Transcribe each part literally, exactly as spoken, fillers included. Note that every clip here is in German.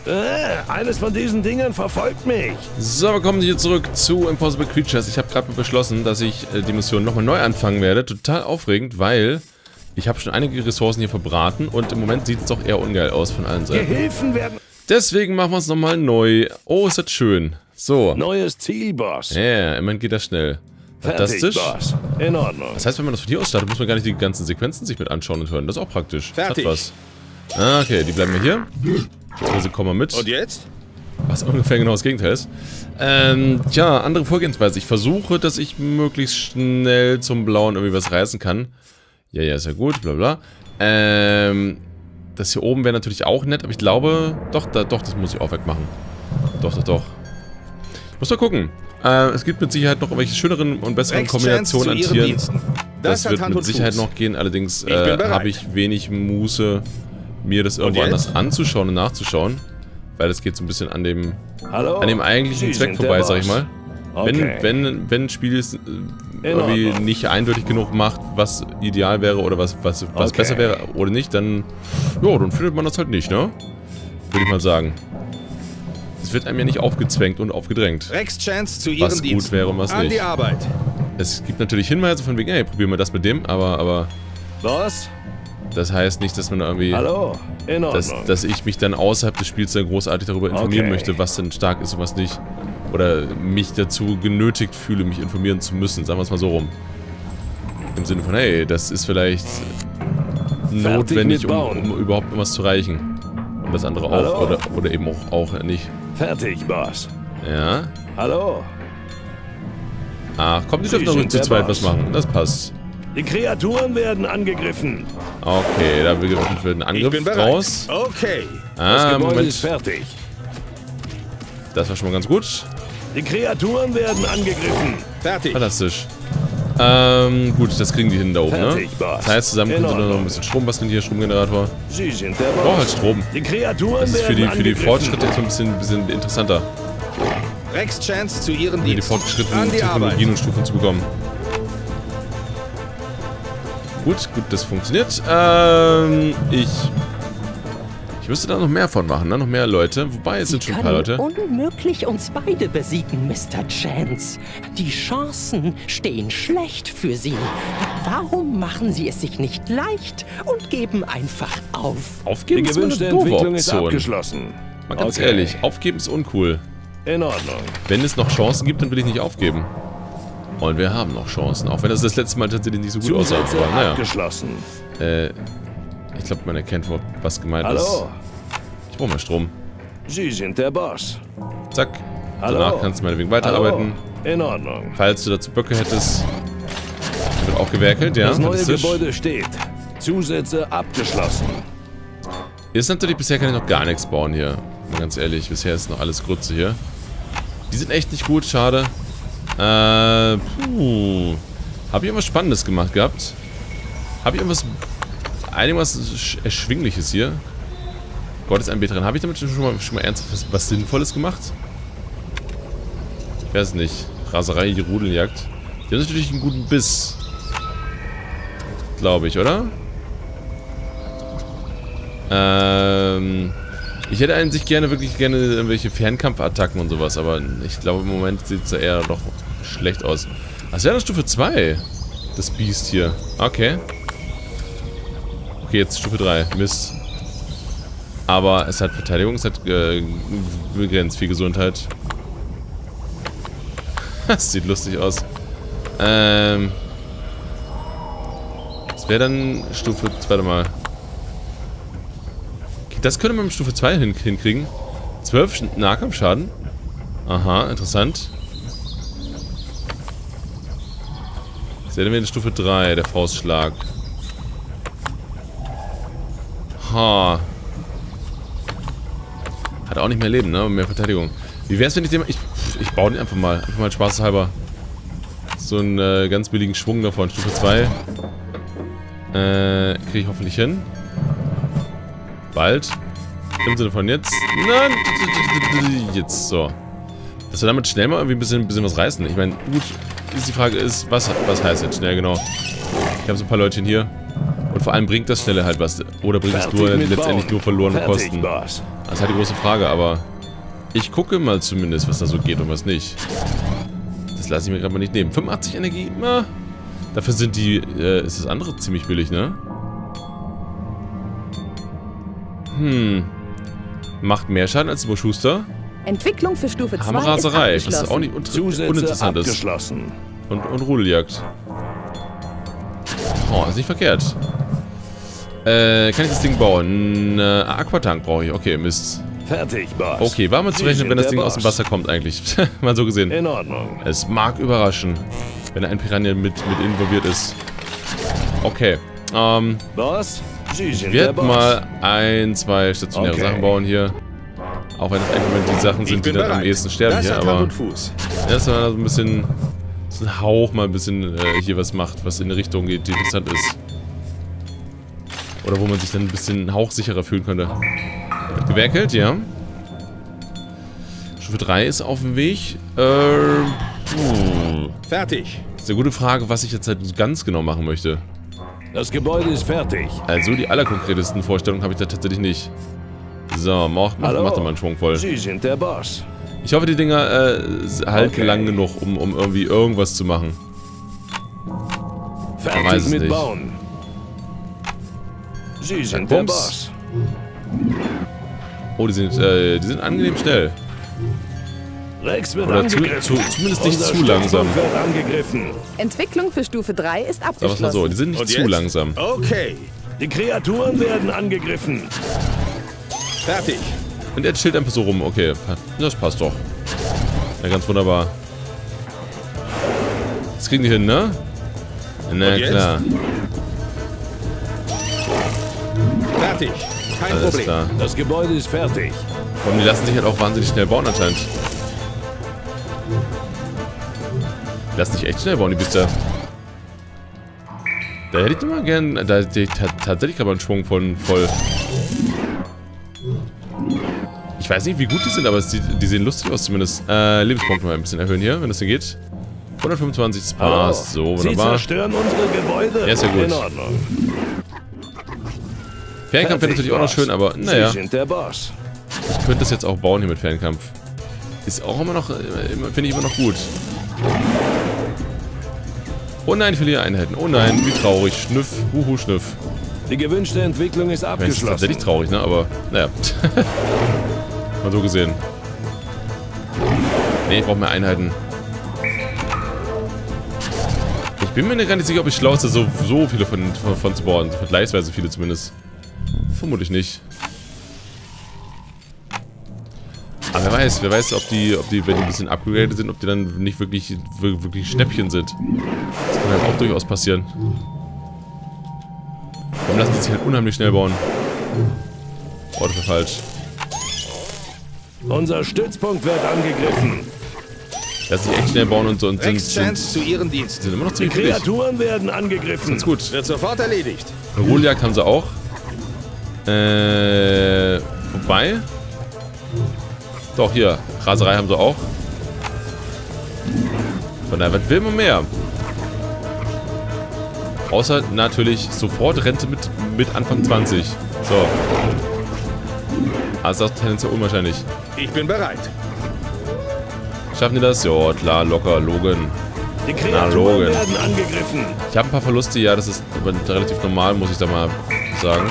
Äh, eines von diesen Dingern verfolgt mich. So, wir kommen hier zurück zu Impossible Creatures. Ich habe gerade beschlossen, dass ich äh, die Mission nochmal neu anfangen werde. Total aufregend, weil ich habe schon einige Ressourcen hier verbraten und im Moment sieht es doch eher ungeil aus von allen Seiten. Gehilfen werden... Deswegen machen wir es nochmal neu. Oh, ist das schön. So. Neues Ziel, Boss. Ja, yeah, immerhin geht das schnell. Fantastisch. Fertig, Boss. In Ordnung. Das heißt, wenn man das von hier aus startet, muss man gar nicht die ganzen Sequenzen sich mit anschauen und hören. Das ist auch praktisch. Fertig. Das hat was. Ah, okay, die bleiben wir hier. Also kommen wir mit. Und jetzt? Was ungefähr genau das Gegenteil ist. Ähm, tja, andere Vorgehensweise. Ich versuche, dass ich möglichst schnell zum Blauen irgendwie was reißen kann. Ja, ja, ist ja gut, bla bla. Ähm, das hier oben wäre natürlich auch nett, aber ich glaube, doch, da, doch, das muss ich auch wegmachen. Doch, doch, doch. Ich muss mal gucken. Äh, es gibt mit Sicherheit noch irgendwelche schöneren und besseren Kombinationen an Tieren. Das, das wird mit Sicherheit noch gehen, allerdings äh, habe ich wenig Muße, mir das irgendwo anders anzuschauen und nachzuschauen. Weil es geht so ein bisschen an dem, Hallo? an dem eigentlichen Sie Zweck vorbei, sag ich mal. Okay. Wenn, wenn, wenn ein Spiel es äh, irgendwie nicht eindeutig genug macht, was ideal wäre oder was, was, was Okay. besser wäre oder nicht, dann, ja, dann findet man das halt nicht, ne? Würde ich mal sagen. Es wird einem ja nicht aufgezwängt und aufgedrängt. Rex Chance zu ihren Was gut Diensten. wäre und was An nicht. die Arbeit. Es gibt natürlich Hinweise von wegen, ey, probieren wir das mit dem, aber, aber Boss? das heißt nicht, dass man irgendwie, Hallo? In Ordnung. dass, dass ich mich dann außerhalb des Spiels dann großartig darüber informieren Okay. möchte, was denn stark ist und was nicht. Oder mich dazu genötigt fühle, mich informieren zu müssen, sagen wir es mal so rum. Im Sinne von, hey, das ist vielleicht notwendig, mit um, Bauen. um überhaupt irgendwas zu erreichen. Und das andere Hallo? auch, oder, oder eben auch, auch nicht. Fertig, Boss. Ja. Hallo? Ach, komm, die Sie dürfen doch sind zu der zweit Boss. was machen. Das passt. Die Kreaturen werden angegriffen. Okay, da wird ein Ich bin Angriff bereit. raus. Okay. Das Ah, Gebäude Moment. ist fertig. Das war schon mal ganz gut. Die Kreaturen werden angegriffen. Fertig. Fantastisch. Ähm, gut, das kriegen die hin da oben, Fertig, ne? Boss. Das heißt, zusammen In können sie noch Ordnung. ein bisschen Strom basteln hier, Stromgenerator. Sie sind der Braucht halt Boss. Strom. Die Kreaturen Das ist für werden die, für die angegriffen. Fortschritte jetzt so ein bisschen, bisschen interessanter, Rex Chance zu ihren hier die Diensten. fortgeschrittenen An die Arbeit. Technologien und Stufen zu bekommen. Gut, gut, das funktioniert. Ähm, ich... Ich müsste da noch mehr von machen, ne? Noch mehr Leute. Wobei, es sind schon ein paar Leute. Unmöglich uns beide besiegen, Mister Chance. Die Chancen stehen schlecht für Sie. Warum machen Sie es sich nicht leicht und geben einfach auf? Die Aufgeben ist mal eine gewünschte doofe Entwicklung ist Option. abgeschlossen. Mal ganz Okay. ehrlich, aufgeben ist uncool. In Ordnung. Wenn es noch Chancen gibt, dann will ich nicht aufgeben. Und wir haben noch Chancen, auch wenn das das letzte Mal tatsächlich nicht so gut aussah. Zusätze Aber naja, abgeschlossen. äh, ich glaube, man erkennt, wo- was gemeint ist. Hallo? Ich brauche mal Strom. Sie sind der Boss. Zack. Hallo? Danach kannst du meinetwegen weiterarbeiten. Hallo? In Ordnung. Falls du dazu Böcke hättest, wird auch gewerkelt, ja. Das neue fantastisch. Gebäude steht. Zusätze abgeschlossen. Ist natürlich, bisher kann ich noch gar nichts bauen hier. Mal ganz ehrlich, bisher ist noch alles Grütze hier. Die sind echt nicht gut, schade. Äh, puh. Habe ich irgendwas Spannendes gemacht gehabt? Habe ich irgendwas, einiges Erschwingliches hier? Gott ist ein Beter. Habe ich damit schon mal, schon mal ernsthaft was, was Sinnvolles gemacht? Ich weiß nicht. Raserei, die Rudeljagd. Die haben natürlich einen guten Biss. Glaube ich, oder? Ähm... Ich hätte eigentlich gerne, wirklich gerne irgendwelche Fernkampfattacken und sowas, aber ich glaube im Moment sieht es ja eher doch schlecht aus. Das wäre doch Stufe zwei. Das Biest hier. Okay. Okay, jetzt Stufe drei. Mist. Aber es hat Verteidigung, es hat äh, begrenzt viel Gesundheit. Das sieht lustig aus. Ähm. Das wäre dann Stufe, warte mal. Das könnte man mit Stufe zwei hin hinkriegen. zwölf Nahkampfschaden. Aha, interessant. Das wäre dann wieder Stufe drei, der Faustschlag. Ha. Hat auch nicht mehr Leben, ne? Mehr Verteidigung. Wie wär's, wenn ich dem... Ich, ich baue den einfach mal. Einfach mal spaßhalber. So einen äh, ganz billigen Schwung davon. Stufe zwei. Äh, kriege ich hoffentlich hin. Bald. Im Sinne von jetzt. Nein! Jetzt so. Dass wir damit schnell mal irgendwie ein bisschen, ein bisschen was reißen. Ich meine, gut, ist die Frage ist, was, was heißt jetzt schnell genau? Ich habe so ein paar Leutchen hier. Und vor allem bringt das Schnelle halt was. Oder bringt es nur letztendlich nur verlorene Fertig, Kosten. Boss. Das ist halt die große Frage, aber ich gucke mal zumindest, was da so geht und was nicht. Das lasse ich mir gerade mal nicht nehmen. fünfundachtzig Energie, na, dafür sind die, äh, ist das andere ziemlich billig, ne? Hm. Macht mehr Schaden als Bo Schuster. Entwicklung für Stufe zwei Hammerraserei, ist was auch abgeschlossen. nicht un Zusätze uninteressant ist. abgeschlossen. Und, und Rudeljagd. Oh, ist nicht verkehrt. Äh, kann ich das Ding bauen? Ein Aquatank brauche ich. Okay, Mist. Fertig, Boss. Okay, war mal zu Sie rechnen, sind wenn das der Ding aus dem Boss. Wasser kommt eigentlich. Mal so gesehen. In Ordnung. Es mag überraschen, wenn ein Piranha mit, mit involviert ist. Okay. Ähm, Boss, Sie sind ich der werde Boss. mal ein, zwei stationäre Okay. Sachen bauen hier. Auch wenn es eigentlich die Sachen sind, die dann am ehesten sterben das hier, hat Hand aber und Fuß. dass man so ein bisschen, so ein Hauch mal ein bisschen äh, hier was macht, was in eine Richtung geht, die interessant ist. Oder wo man sich dann ein bisschen hauchsicherer fühlen könnte. Wird gewerkelt, ja. Stufe drei ist auf dem Weg. Äh, puh. Fertig. Das ist eine gute Frage, was ich jetzt halt ganz genau machen möchte. Das Gebäude ist fertig. Also die allerkonkretesten Vorstellungen habe ich da tatsächlich nicht. So, macht, macht, Hallo. macht doch mal einen Schwung voll. Sie sind der Boss. Ich hoffe, die Dinger äh, halten Okay. lang genug, um, um irgendwie irgendwas zu machen. Fertig weiß es mit nicht. Bauen. Sie sind der Bums. Boss. Oh, die sind, äh, die sind angenehm schnell. Rex wird Oder zu, angegriffen. zu, zumindest nicht Unser zu langsam. Stützpunkt wird angegriffen. Entwicklung für Stufe drei ist Sagen wir es mal so, die abgeschlossen. sind nicht Und zu jetzt? langsam. Okay. Die Kreaturen werden angegriffen. Fertig. Und jetzt chillt einfach so rum. Okay, das passt doch. Ja, ganz wunderbar. Das kriegen die hin, ne? Na Und jetzt? klar, Fertig. Kein alles Problem. klar. Das Gebäude ist fertig. Und die lassen sich halt auch wahnsinnig schnell bauen anscheinend. Die lassen sich echt schnell bauen, die Biester. Da hätte ich immer gern, da hätte ich ta- tatsächlich aber einen Schwung von voll. Ich weiß nicht, wie gut die sind, aber es, die, die sehen lustig aus zumindest. Äh, Lebenspunkte mal ein bisschen erhöhen hier, wenn das denn geht. hundertfünfundzwanzig, das Hallo. passt. So, Sie wunderbar. zerstören unsere Gebäude. Ja, ist ja gut. In Ordnung. Fernkampf wäre natürlich auch noch Boss. schön, aber naja. Sie sind der Boss. Ich könnte das jetzt auch bauen hier mit Fernkampf. Ist auch immer noch, äh, finde ich immer noch gut. Oh nein, ich verliere Einheiten. Oh nein, wie traurig. Schnüff, huhu, Schnüff. Die gewünschte Entwicklung ist Ich meine, das ist abgeschlossen. tatsächlich traurig, ne? Aber, naja. Mal so gesehen. Ne, ich brauche mehr Einheiten. Ich bin mir gar nicht sicher, ob ich schlau ist, so, so viele von, von, von zu bauen. Vergleichsweise viele zumindest. Vermutlich nicht. Aber wer weiß, wer weiß, ob die, ob die, wenn die ein bisschen upgradet sind, ob die dann nicht wirklich, wirklich Schnäppchen sind. Das kann halt auch durchaus passieren. Warum lassen die sich halt unheimlich schnell bauen? Oh, das war falsch. Unser Stützpunkt wird angegriffen. Lassen sich echt schnell bauen und so und sind, Rex sind, Chance zu Ihren Diensten. sind immer noch Die ziemlich billig. Kreaturen werden angegriffen. Ganz gut. Wird sofort erledigt. Rudeljagd haben sie auch. Äh, wobei. Doch, hier. Raserei haben sie auch. Von daher, was will man mehr? Außer natürlich sofort Rente mit, mit Anfang zwanzig. So. Aber das ist auch tendenziell unwahrscheinlich. Ich bin bereit. Schaffen die das? Ja, klar, locker, Logan. Die Na, Kreaturen Logan. werden angegriffen. Ich habe ein paar Verluste, ja, das ist aber relativ normal, muss ich da mal sagen.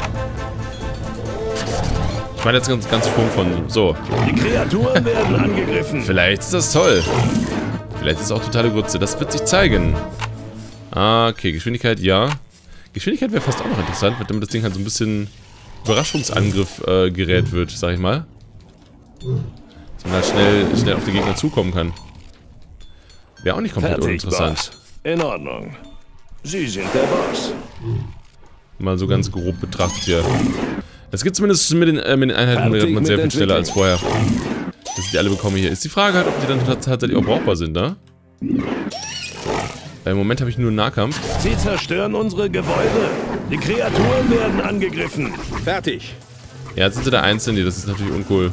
Ich meine jetzt ganz, ganz Sprung von so. Die Kreaturen werden angegriffen. Vielleicht ist das toll. Vielleicht ist es auch totale Grütze. Das wird sich zeigen. Ah, okay, Geschwindigkeit, ja. Geschwindigkeit wäre fast auch noch interessant, damit das Ding halt so ein bisschen Überraschungsangriff äh, gerät wird, sag ich mal. Dass man halt schnell, schnell auf die Gegner zukommen kann. Wäre auch nicht komplett Fertig, uninteressant. Boss. In Ordnung. Sie sind der Boss. Mal so ganz grob betrachtet hier. Das geht zumindest mit den, äh, mit den Einheiten Fertig man mit sehr viel schneller Entwicklung. als vorher. Dass ich die alle bekomme hier. Ist die Frage halt, ob die dann tats- tatsächlich auch brauchbar sind, ne? Weil im Moment habe ich nur Nahkampf. Sie zerstören unsere Gebäude. Die Kreaturen werden angegriffen. Fertig. Ja, jetzt sind sie da einzeln, das ist natürlich uncool.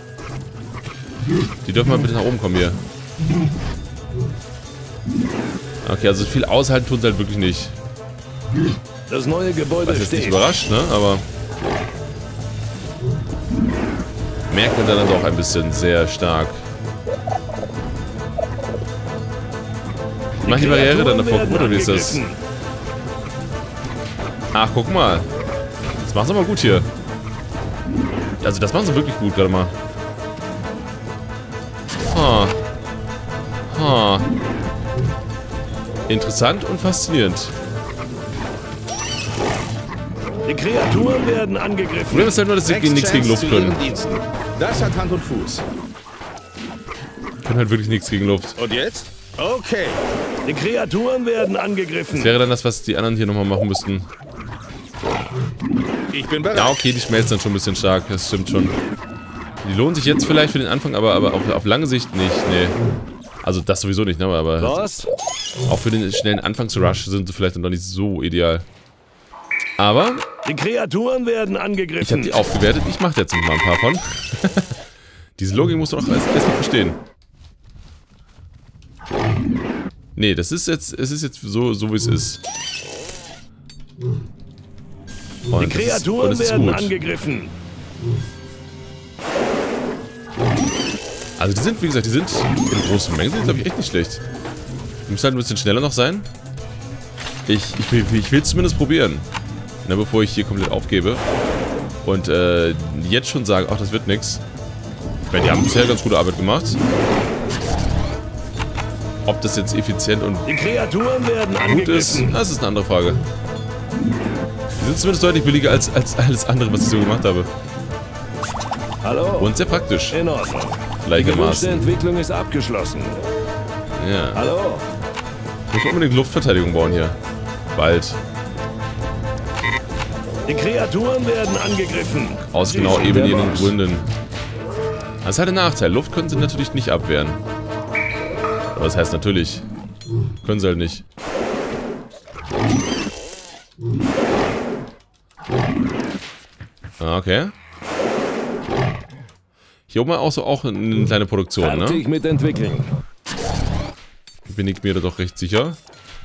Die dürfen mal bitte nach oben kommen hier. Okay, also viel aushalten tun sie halt wirklich nicht. Das neue Gebäude Was jetzt nicht steht. überrascht, ne? Aber merkt man dann doch ein bisschen sehr stark. Mach die Barriere dann davor, oder wie ist das? Ach, guck mal. Das machen sie aber gut hier. Also das machen sie wirklich gut gerade mal. Ha. Ha. Interessant und faszinierend. Die Kreaturen werden angegriffen. Problem ist halt nur, dass sie nichts gegen Luft können. Das hat Hand und Fuß. Können halt wirklich nichts gegen Luft. Und jetzt? Okay. Die Kreaturen werden angegriffen. Das wäre dann das, was die anderen hier nochmal machen müssten. Ich bin bereit. Ja, okay, die schmelzen dann schon ein bisschen stark, das stimmt schon. Die lohnen sich jetzt vielleicht für den Anfang, aber, aber auf, auf lange Sicht nicht, nee. Also das sowieso nicht, ne, aber Was? auch für den schnellen Anfangsrush sind sie vielleicht dann doch nicht so ideal. Aber Die Kreaturen werden ich habe angegriffen. die aufgewertet, ich mache jetzt noch mal ein paar von. Diese Logik musst du noch erst erst mal verstehen. Nee, das ist jetzt, es ist jetzt so, so wie es ist. Und Die das ist- Kreaturen und es ist werden gut. angegriffen. Also die sind, wie gesagt, die sind in großen Mengen, sind glaube ich echt nicht schlecht. Die müssen halt ein bisschen schneller noch sein. Ich, ich, will- ich will es zumindest probieren. Ne, bevor ich hier komplett aufgebe. Und äh, jetzt schon sagen, ach, das wird nix. Ich meine, die haben bisher ganz gute Arbeit gemacht. Ob das jetzt effizient und Die Kreaturen werden gut ist, angegriffen. das ist eine andere Frage. Die sind zumindest deutlich billiger als, als alles andere, was ich so gemacht habe. Hallo? Und sehr praktisch. In Ordnung. Die gewünschte Gleichermaßen. Entwicklung ist abgeschlossen. Ja. Hallo? Ich muss unbedingt Luftverteidigung bauen hier. Bald. Die Kreaturen werden angegriffen. Aus Sie genau sind eben der jenen Boss. Gründen. Das ist halt ein Nachteil. Luft können sie natürlich nicht abwehren. Aber das heißt natürlich. Können sie halt nicht. Ah, okay. Hier oben auch so auch eine kleine Produktion, Fertig ne? mit Entwickeln. Bin ich mir da doch recht sicher.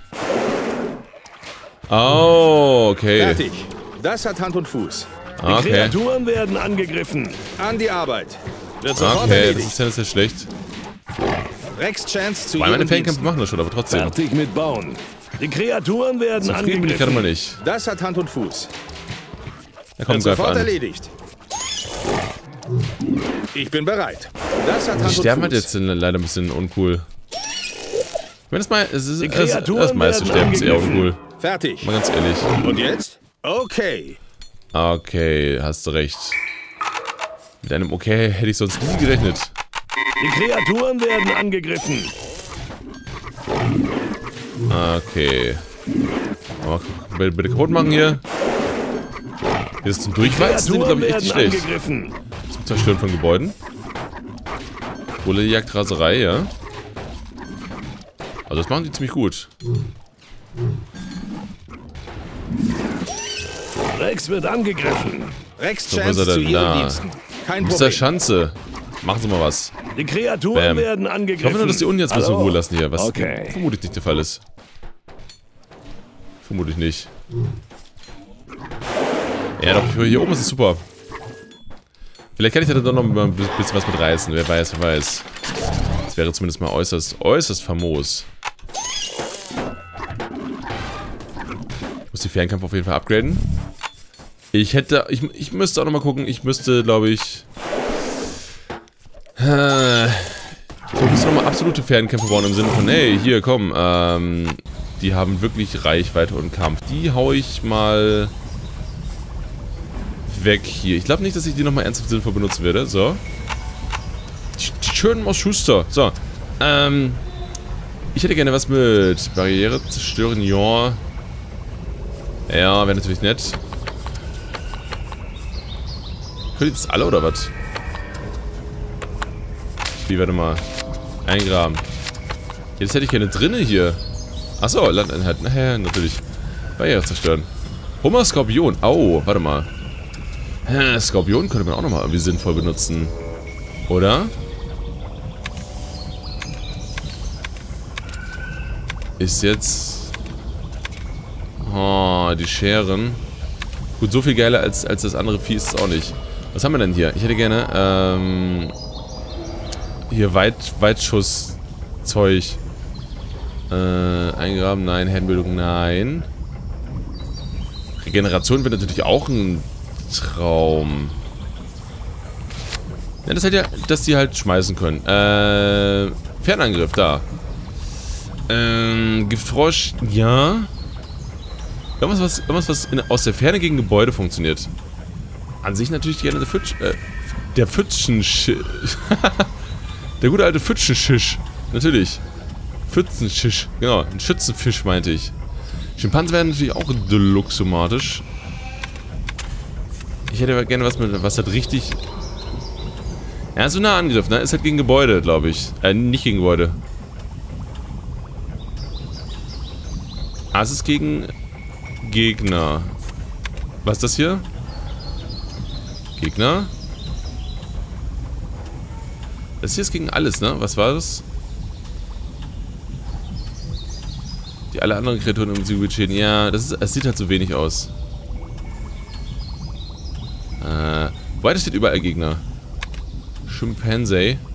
Oh, okay. Fertig. Das hat Hand und Fuß. Die Okay. Kreaturen werden angegriffen. An die Arbeit. Wird sofort Okay, das erledigt. ist ja nicht sehr schlecht. Rex Chance zu Weil meine Ihren Fernkämpfe Diensten. machen das schon, aber trotzdem. Fertig mit Bauen. Die Kreaturen werden Zufrieden bin ich gerade angegriffen. mal nicht. Das hat Hand und Fuß. Da kommt Wird Greif sofort an. erledigt. Ich bin bereit. Das hat Hand Die und sterben halt Fuß. jetzt leider ein bisschen uncool. Ich meine, das, mei- es ist, Die es, das Kreaturen meiste werden Sterben ist eher angegriffen. uncool. Fertig. Mal ganz ehrlich. Und jetzt? Okay. Okay, hast du recht. Mit einem Okay hätte ich sonst nie gerechnet. Die Kreaturen werden angegriffen. Okay. Aber bitte, bitte kaputt machen hier. Hier ist zum Durchweizen, sind Kreaturen glaube ich echt nicht werden schlecht. angegriffen. Zum Zerstören von Gebäuden. Bulle jagt Raserei, ja. Also das machen die ziemlich gut. Rex wird angegriffen. Rex So, wo ist Chance er zu denn Ihren da? Diensten. Kein Mister Problem. Schanze. Machen Sie mal was. Die Kreaturen Bam. werden Ich angegriffen. hoffe nur, dass die Unten jetzt ein bisschen Hallo? Ruhe lassen hier, was Okay. vermutlich nicht der Fall ist. Vermutlich nicht. Ja, doch, hier hier oben ist es super. Vielleicht kann ich da doch noch mal ein bisschen was mit reißen. Wer weiß, wer weiß. Das wäre zumindest mal äußerst, äußerst famos. Ich muss die Fernkampf auf jeden Fall upgraden. Ich hätte, ich, ich müsste auch noch mal gucken. Ich müsste, glaube ich... Äh, ich müsste nochmal absolute Fernkämpfe bauen im Sinne von, hey, hier, komm, ähm, die haben wirklich Reichweite und Kampf. Die hau ich mal weg hier. Ich glaube nicht, dass ich die nochmal ernsthaft sinnvoll benutzen werde. So. Die, die schönen Maus Schuster. So. Ähm, ich hätte gerne was mit Barriere zerstören, ja. Ja, wäre natürlich nett. Könnt ihr das alle oder was? Wie, warte mal. Eingraben. Jetzt hätte ich keine drinne hier. Achso, Landeinheit. Naja, natürlich. Barriere zerstören. Hummer Skorpion. Au, warte mal. Hä, Skorpion könnte man auch nochmal irgendwie sinnvoll benutzen. Oder? Ist jetzt... Oh, die Scheren. Gut, so viel geiler als, als das andere Vieh ist es auch nicht. Was haben wir denn hier? Ich hätte gerne, ähm... hier Weit, Weitschusszeug. Äh, eingraben, nein. Herdenbildung, nein. Regeneration wäre natürlich auch ein Traum. Ja, das halt ja, dass die halt schmeißen können. Äh, Fernangriff, da. Ähm, Giftfrosch, ja. Irgendwas, was, irgendwas, was in, aus der Ferne gegen Gebäude funktioniert. An sich natürlich gerne der Pfütsch, äh, der Pfütschenschisch. Der gute alte Pfütschenschisch. Natürlich. Pfützenschisch, genau. Ein Schützenfisch, meinte ich. Schimpansen werden natürlich auch deluxomatisch. Ich hätte aber gerne was mit, was halt richtig... Ja, so ein Angriff, ne? Ist halt gegen Gebäude, glaube ich. Äh, nicht gegen Gebäude. Ah, es ist gegen Gegner. Was ist das hier? Gegner. Das hier ist gegen alles, ne? Was war das? Die alle anderen Kreaturen im Gebiet stehen. Ja, das, ist, das sieht halt so wenig aus. Äh, weiter steht überall Gegner. Schimpanse.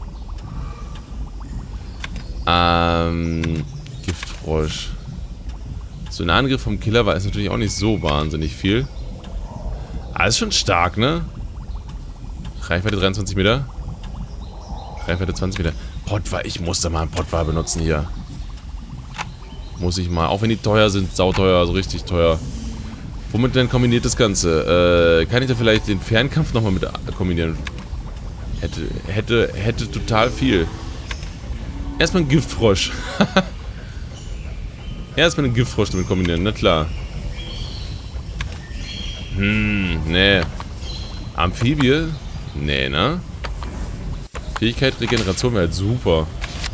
Ähm, Giftfrosch. So ein Angriff vom Killer war es natürlich auch nicht so wahnsinnig viel. Aber ist schon stark, ne? Reichweite dreiundzwanzig Meter. Reichweite zwanzig Meter. Pottwal, ich muss da mal einen Pottwal benutzen hier. Muss ich mal. Auch wenn die teuer sind, sauteuer, also richtig teuer. Womit denn kombiniert das Ganze? Äh, kann ich da vielleicht den Fernkampf nochmal mit kombinieren? Hätte, hätte, hätte total viel. Erstmal ein Giftfrosch. Erstmal einen Giftfrosch damit kombinieren, na klar. Hm, nee. Amphibie? Nee, ne? Fähigkeit, Regeneration wäre halt super.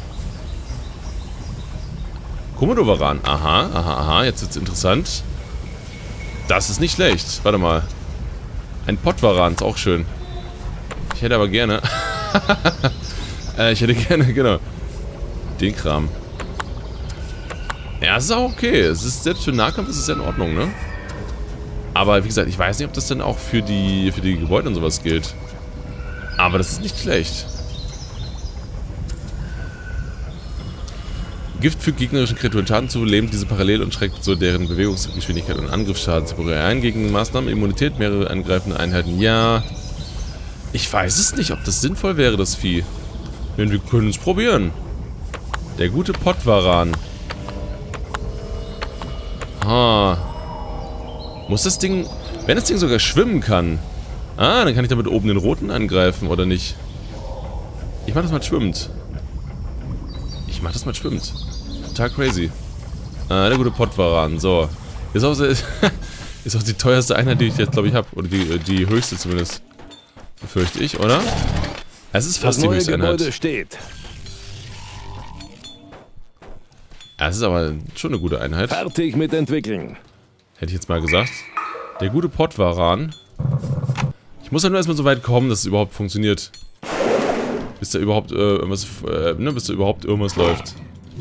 Komodowaran. Aha, aha, aha. Jetzt wird's interessant. Das ist nicht schlecht. Warte mal. Ein Pottwaran ist auch schön. Ich hätte aber gerne... äh, ich hätte gerne, genau. Den Kram. Ja, es ist auch okay. Es ist, selbst für Nahkampf ist es ja in Ordnung, ne? Aber wie gesagt, ich weiß nicht, ob das dann auch für die, für die Gebäude und sowas gilt. Aber das ist nicht schlecht. Gift fügt gegnerischen Kreaturen Schaden zu, lähmt diese parallel und schreckt so deren Bewegungsgeschwindigkeit und Angriffsschaden temporär ein. Gegen Maßnahmen, Immunität, mehrere angreifende Einheiten. Ja. Ich weiß es nicht, ob das sinnvoll wäre, das Vieh. Denn wir können es probieren. Der gute Pottwaran. Ha. Muss das Ding... Wenn das Ding sogar schwimmen kann... Ah, dann kann ich damit oben den roten angreifen, oder nicht? Ich mach das mal schwimmend. Ich mach das mal schwimmend. Total crazy. Ah, der gute Pottwaran. So. Ist auch, ist auch die teuerste Einheit, die ich jetzt, glaube ich, habe. Oder die, die höchste zumindest. Befürchte ich, oder? Es ist fast die höchste Einheit. Steht. Es ist aber schon eine gute Einheit. Fertig mit entwickeln. Hätte ich jetzt mal gesagt. Der gute Pottwaran. Ich muss ja nur erstmal so weit kommen, dass es überhaupt funktioniert. Bis da überhaupt äh, irgendwas, äh, ne, bis da überhaupt irgendwas läuft.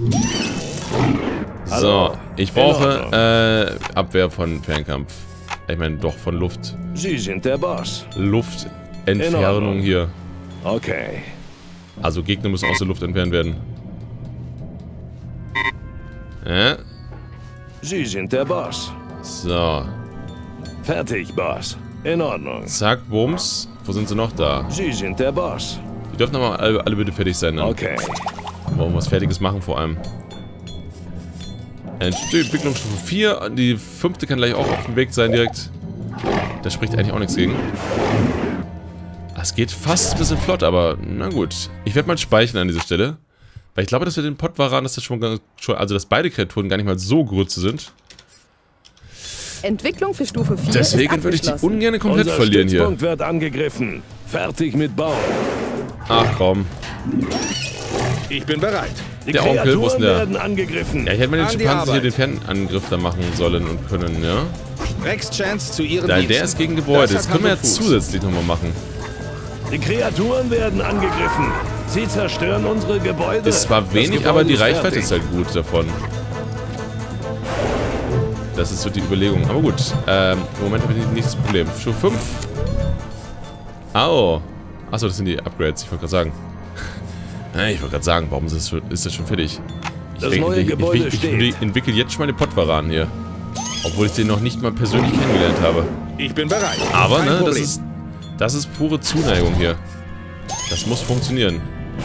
So, ich brauche äh, Abwehr von Fernkampf. Ich meine, doch von Luft. Sie sind der Boss. Luftentfernung hier. Okay. Also Gegner müssen aus der Luft entfernt werden. Ja. Sie sind der Boss. So. Fertig, Boss. In Ordnung. Zack, Bums. Wo sind sie noch da? Sie sind der Boss. Die dürfen aber alle, alle bitte fertig sein, ne? Okay. Wollen wir was Fertiges machen vor allem. Entwicklungsstufe vier. Die fünfte kann gleich auch auf dem Weg sein direkt. Da spricht eigentlich auch nichts gegen. Es geht fast ein bisschen flott, aber na gut. Ich werde mal speichern an dieser Stelle. Weil ich glaube, dass wir den Pottwaran, dass das schon, schon, also dass beide Kreaturen gar nicht mal so grütze sind. Entwicklung für Stufe vier. Deswegen würde ich die ungern komplett Unser verlieren hier. Stützpunkt wird angegriffen. Fertig mit Bauen. Ach komm. Ich bin bereit. Die Der Onkel, wo ist denn der? werden angegriffen. Ja, ich hätte mal den An die Schimpansen hier Arbeit. den Fernangriff da machen sollen und können, ja? Rex Chance zu Ihren Da, Diensten. der ist gegen Gebäude. Das Das hat können wir Hand und jetzt Fuß. zusätzlich nochmal machen. Die Kreaturen werden angegriffen. Sie zerstören unsere Gebäude. Ist zwar Das wenig, Gebäude aber die ist Reichweite fertig. ist halt gut davon. Das ist so die Überlegung. Aber gut. Ähm, im Moment habe ich nicht das Problem. Stufe fünf. Au. Achso, das sind die Upgrades, ich wollte gerade sagen. Ich wollte gerade sagen, warum ist das, schon, ist das schon fertig? Ich, Das denk, neue ich, Gebäude ich, ich, steht. ich entwickle jetzt schon mal den Pottwaran hier. Obwohl ich den noch nicht mal persönlich kennengelernt habe. Ich bin bereit. Aber, Kein ne, das Problem. ist, das ist pure Zuneigung hier. Das muss funktionieren.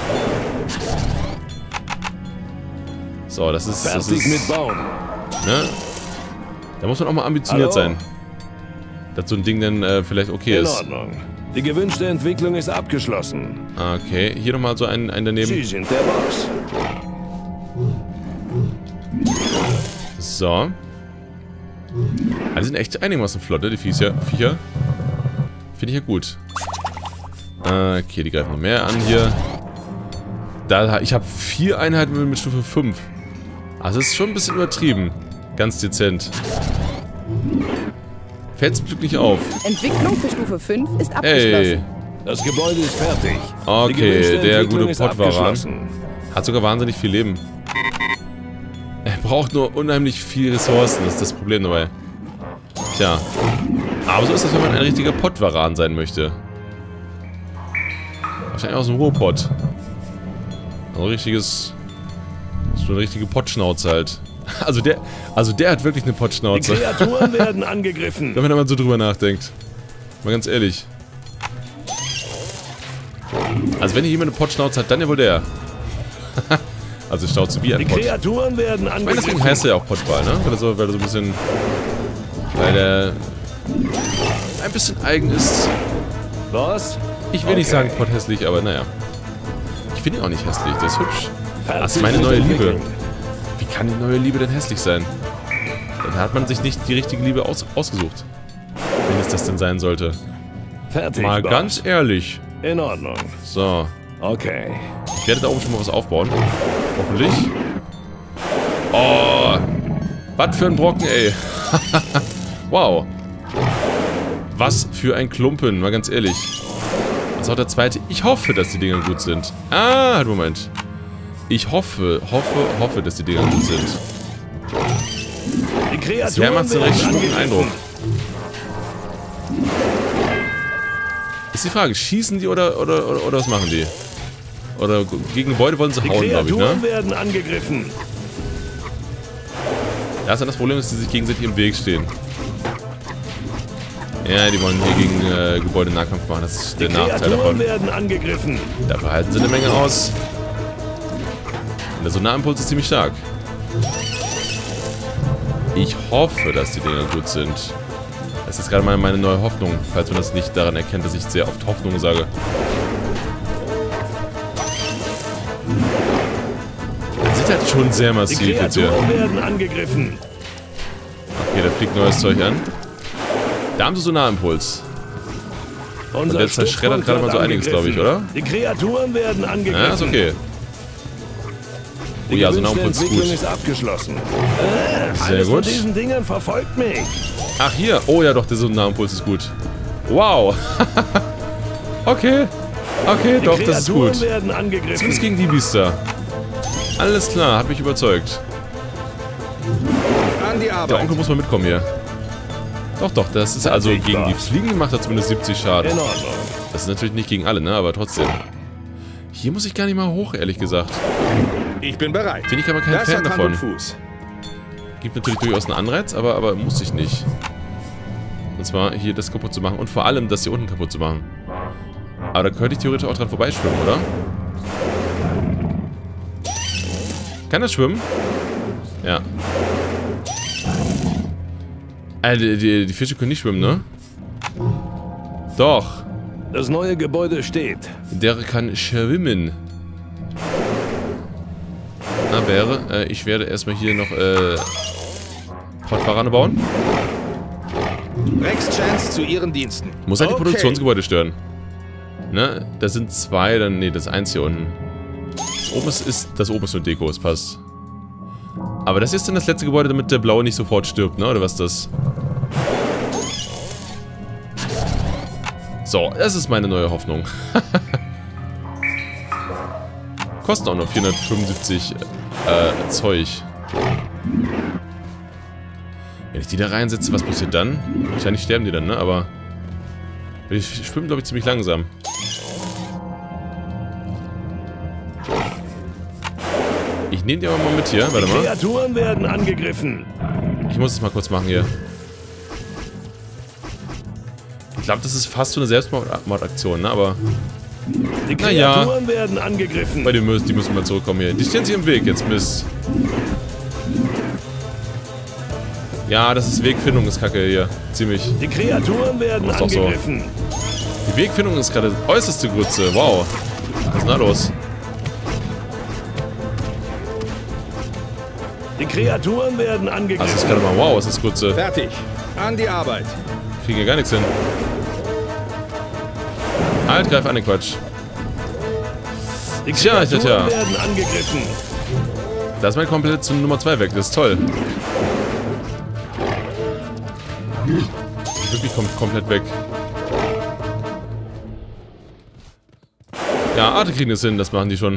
So, das ist, das Fertig ist, mit Bauen. ne? Da muss man auch mal ambitioniert Hallo? sein. Dass so ein Ding dann äh, vielleicht okay In ist. Ordnung. Die gewünschte Entwicklung ist abgeschlossen. Okay, hier nochmal so ein, ein daneben. Sie sind der Boss. So. Ah, die sind echt einigermaßen flott, ne, die Viecher. Viecher. Finde ich ja gut. Äh, okay, die greifen noch mehr an hier. Da, ich habe vier Einheiten mit Stufe fünf. Also das ist schon ein bisschen übertrieben. Ganz dezent. Fällt zum Glück nicht auf. Entwicklung für Stufe fünf ist Ey. abgeschlossen. Das Gebäude ist fertig. Okay, Die gewünschte der Entwicklung gute ist Pottwaran. abgeschlossen. Hat sogar wahnsinnig viel Leben. Er braucht nur unheimlich viel Ressourcen, das ist das Problem dabei. Tja. Aber so ist das, wenn man ein richtiger Pottwaran sein möchte. Wahrscheinlich aus dem Ruhrpott. So ein richtiges... So eine richtige Pottschnauze halt. Also der, also der hat wirklich eine Die Pottschnauze. Kreaturen werden angegriffen. Wenn man so drüber nachdenkt. Mal ganz ehrlich. Also wenn hier jemand eine Pottschnauze hat, dann ja wohl der. Also Schnauze wie ein Die Pott. Kreaturen werden Ich meine, angegriffen. deswegen heißt er ja auch Pottwal, ne? Weil er so, weil er so ein bisschen... Weil der... ein bisschen eigen ist. Was? Ich will nicht Okay. sagen potthässlich, aber naja. Ich finde ihn auch nicht hässlich, der ist hübsch. Fertig Das ist meine mit neue Liebe. Entwicklung. Wie kann die neue Liebe denn hässlich sein? Dann hat man sich nicht die richtige Liebe aus ausgesucht. Wenn es das denn sein sollte. Fertig, Mal Boss. ganz ehrlich. In Ordnung. So. Okay. Ich werde da oben schon mal was aufbauen. Hoffentlich. Oh. Was für ein Brocken, ey. Wow. Was für ein Klumpen, mal ganz ehrlich. Das ist auch der zweite. Ich hoffe, dass die Dinger gut sind. Ah, halt, Moment. Ich hoffe, hoffe, hoffe, dass die Dinger gut sind. Die Bisher Kreaturen macht es einen werden recht guten angegriffen. Eindruck. Ist die Frage, schießen die oder, oder, oder, oder was machen die? Oder gegen Gebäude wollen sie Die hauen, glaube ich, Kreaturen ne? werden angegriffen. Da ist dann das Problem, dass die sich gegenseitig im Weg stehen. Ja, die wollen hier gegen äh, Gebäude Nahkampf machen. Das ist Die der Nachteil Kreaturen davon. werden angegriffen. Dafür halten sie eine Menge aus. Und der Sonarimpuls ist ziemlich stark. Ich hoffe, dass die Dinger gut sind. Das ist gerade mal meine neue Hoffnung, falls man das nicht daran erkennt, dass ich sehr oft Hoffnung sage. Das sieht halt schon sehr Die massiv jetzt hier. Kreaturen werden angegriffen. Okay, da fliegt neues Zeug an. Da haben sie Sonarimpuls. Unser der zerschreddert Stützpunkt gerade mal wird so einiges, glaube ich, angegriffen. oder? Die Kreaturen werden angegriffen. Ja, ist okay. Die Oh ja, gewünschte Sonarimpuls ist Entwicklung gut. ist abgeschlossen. Äh, Sehr eines gut. von diesen Dingern verfolgt mich. Ach, hier. Oh ja, doch, der Sonarimpuls ist gut. Wow. Okay. Okay, Die doch, das ist Kreaturen gut. werden angegriffen. Zumindest gegen die Biester. Alles klar, hat mich überzeugt. An die Der Arbeit. Onkel muss mal mitkommen hier. Doch, doch, das ist also Fertig, gegen die Boss. Fliegen macht er zumindest siebzig Schaden. In Ordnung. Das ist natürlich nicht gegen alle, ne, aber trotzdem. Hier muss ich gar nicht mal hoch, ehrlich gesagt. Ich bin bereit. Bin ich aber kein Das Fan hat Hand davon. und Fuß. Gibt natürlich durchaus einen Anreiz, aber, aber muss ich nicht. Und zwar hier das kaputt zu machen und vor allem das hier unten kaputt zu machen. Aber da könnte ich theoretisch auch dran vorbeischwimmen, oder? Kann das schwimmen? Ja. Äh, die, die, die Fische können nicht schwimmen, ne? Doch. Das neue Gebäude steht. Der kann schwimmen. Na, wäre. Äh, ich werde erstmal hier noch äh, Pottwarane bauen. Rex Chance zu Ihren Diensten. Muss halt die Okay. Produktionsgebäude stören. Ne? Das sind zwei, dann. Nee, das ist eins hier unten. Das oben ist, ist, das oben ist nur Deko, es passt. Aber das ist dann das letzte Gebäude, damit der blaue nicht sofort stirbt, ne? Oder was ist das? So, das ist meine neue Hoffnung. Kosten auch nur vierhundertfünfundsiebzig äh, Zeug. Wenn ich die da reinsetze, was passiert dann? Wahrscheinlich sterben die dann, ne? Aber Ich schwimme, glaube ich, ziemlich langsam. Ich nehme die aber mal mit hier. Warte mal. Kreaturen werden angegriffen. Ich muss es mal kurz machen hier. Ich glaube, das ist fast so eine Selbstmordaktion, ne? Aber... Die Naja. Kreaturen werden angegriffen. Bei den müssen, die müssen mal zurückkommen hier. Die stehen sich im Weg, jetzt Mist. Ja, das ist Wegfindung, ist kacke hier. Ziemlich. Die Kreaturen werden Das ist doch so. angegriffen. Die Wegfindung ist gerade äußerste Grütze. Wow. Was ist denn da los? Die Kreaturen werden Das ist angegriffen. gerade mal wow, was ist Grütze? Fertig. An die Arbeit. Ich kriege hier gar nichts hin. Halt, greif an den Quatsch. Die Tja, tja, tja. Kreaturen werden angegriffen. Da ist mein komplett zu Nummer zwei weg. Das ist toll. Wirklich kommt komplett weg. Ja, Arte kriegen es hin, das machen die schon.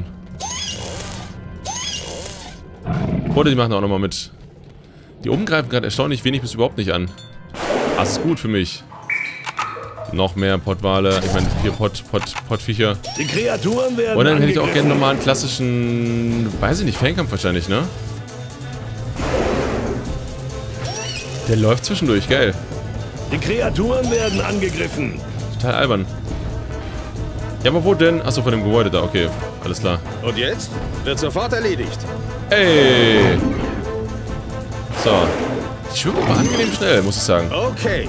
Oder die machen auch nochmal mit. Die oben greifen gerade erstaunlich wenig bis überhaupt nicht an. Das ist gut für mich. Noch mehr Pottwale. Ich meine, hier Pott, Pott, Pottviecher. Die Kreaturen werden Und dann hätte ich auch gerne angegriffen. nochmal einen klassischen, weiß ich nicht, Fernkampf wahrscheinlich, ne? Der läuft zwischendurch, geil. Die Kreaturen werden angegriffen. Total albern. Ja, aber wo denn? Achso, von dem Gebäude da, okay. Alles klar. Und jetzt? Wird sofort erledigt. Ey! So. Die schwimmen aber angenehm schnell, muss ich sagen. Okay.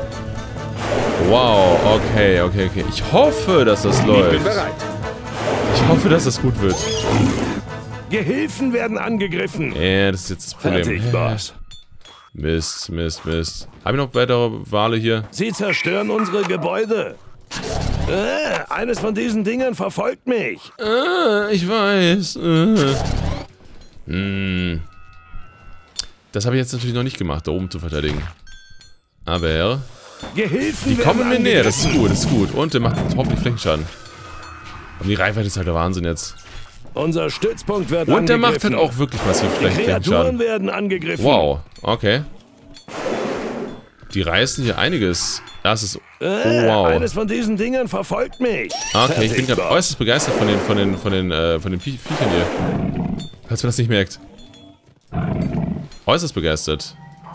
Wow, okay, okay, okay. Ich hoffe, dass das Ich läuft. bin bereit. Ich hoffe, dass das gut wird. Gehilfen werden angegriffen. Ja, das ist jetzt das Problem. Fertig, Boss. Mist, Mist, Mist. Habe ich noch weitere Wale hier? Sie zerstören unsere Gebäude. Äh, eines von diesen Dingern verfolgt mich. Ah, ich weiß. Äh. Hm. Das habe ich jetzt natürlich noch nicht gemacht, da oben zu verteidigen. Aber Gehilfen die werden kommen mir näher, das ist angegriffen. gut, das ist gut. Und der macht hoffentlich Flächenschaden. Und die Reichweite ist halt der Wahnsinn jetzt. Unser Stützpunkt wird Und der macht angegriffen. halt auch wirklich massiv Die Kreaturen Flächenschaden. werden angegriffen. Wow, okay. Die reißen hier einiges. Das ist... Oh, Äh, wow. eines von diesen Dingern verfolgt mich. Okay, ich bin Fertig, gerade Boss. äußerst begeistert von den, von den, von den, äh, von den Vie- Viechern hier. Falls man das nicht merkt. Äußerst begeistert.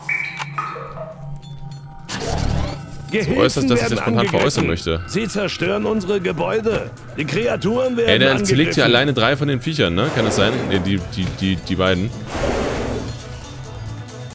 Gehilfen äußerst, dass ich werden das spontan veräußern angegriffen. möchte. Sie zerstören unsere Gebäude. Die Kreaturen werden Ey, der angegriffen. zerlegt hier alleine drei von den Viechern, ne? Kann das sein? Ne, die, die, die, die beiden.